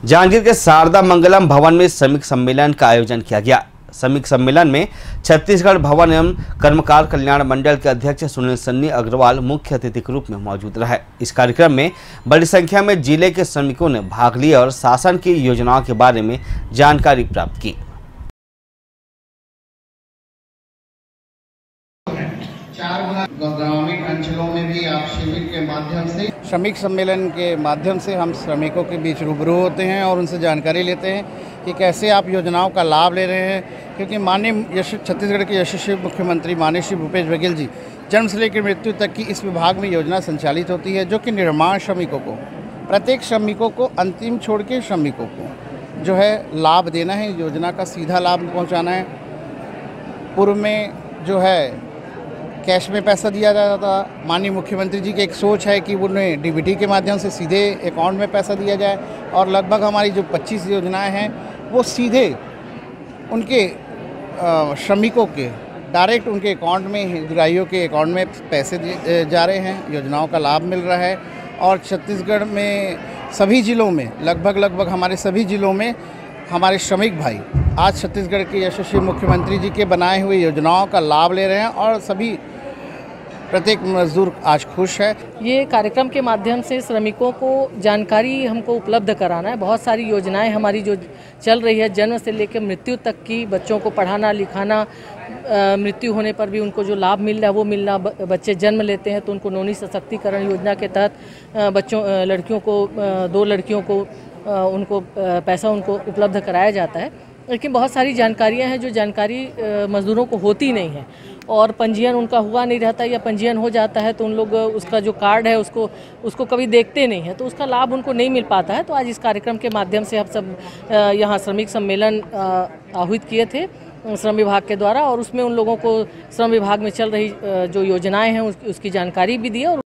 जांजगीर के शारदा मंगलम भवन में श्रमिक सम्मेलन का आयोजन किया गया। श्रमिक सम्मेलन में छत्तीसगढ़ भवन एवं कर्मकार कल्याण मंडल के अध्यक्ष सुनील सन्नी अग्रवाल मुख्य अतिथि के रूप में मौजूद रहे। इस कार्यक्रम में बड़ी संख्या में जिले के श्रमिकों ने भाग लिया और शासन की योजनाओं के बारे में जानकारी प्राप्त की। ग्रामीण अंचलों में भी आप शिविर के माध्यम से श्रमिक सम्मेलन के माध्यम से हम श्रमिकों के बीच रूबरू होते हैं और उनसे जानकारी लेते हैं कि कैसे आप योजनाओं का लाभ ले रहे हैं। क्योंकि माननीय छत्तीसगढ़ के यशस्वी मुख्यमंत्री माननीय श्री भूपेश बघेल जी जन्म से लेकर मृत्यु तक की इस विभाग में योजना संचालित होती है, जो कि निर्माण श्रमिकों को, प्रत्येक श्रमिकों को अंतिम छोड़ के श्रमिकों को जो है लाभ देना है। योजना का सीधा लाभ पहुँचाना है। पूर्व में जो है कैश में पैसा दिया जाता था। माननीय मुख्यमंत्री जी की एक सोच है कि उन्हें डीबीटी के माध्यम से सीधे अकाउंट में पैसा दिया जाए और लगभग हमारी जो 25 योजनाएं हैं वो सीधे उनके श्रमिकों के डायरेक्ट उनके अकाउंट में, हितग्राहियों के अकाउंट में पैसे जा रहे हैं। योजनाओं का लाभ मिल रहा है और छत्तीसगढ़ में सभी ज़िलों में लगभग हमारे सभी ज़िलों में हमारे श्रमिक भाई आज छत्तीसगढ़ के यशस्वी मुख्यमंत्री जी के बनाए हुए योजनाओं का लाभ ले रहे हैं और सभी प्रत्येक मजदूर आज खुश है। ये कार्यक्रम के माध्यम से श्रमिकों को जानकारी हमको उपलब्ध कराना है। बहुत सारी योजनाएं हमारी जो चल रही है, जन्म से लेकर मृत्यु तक की, बच्चों को पढ़ाना लिखाना, मृत्यु होने पर भी उनको जो लाभ मिल रहा है वो मिलना। बच्चे जन्म लेते हैं तो उनको नौनी सशक्तिकरण योजना के तहत लड़कियों को 2 लड़कियों को उनको पैसा उनको उपलब्ध कराया जाता है। लेकिन बहुत सारी जानकारियां हैं जो जानकारी मजदूरों को होती नहीं है और पंजीयन उनका हुआ नहीं रहता या पंजीयन हो जाता है तो उन लोग उसका जो कार्ड है उसको कभी देखते नहीं है, तो उसका लाभ उनको नहीं मिल पाता है। तो आज इस कार्यक्रम के माध्यम से हम सब यहाँ श्रमिक सम्मेलन आहूत किए थे श्रम विभाग के द्वारा और उसमें उन लोगों को श्रम विभाग में चल रही जो योजनाएं हैं उसकी जानकारी भी दी और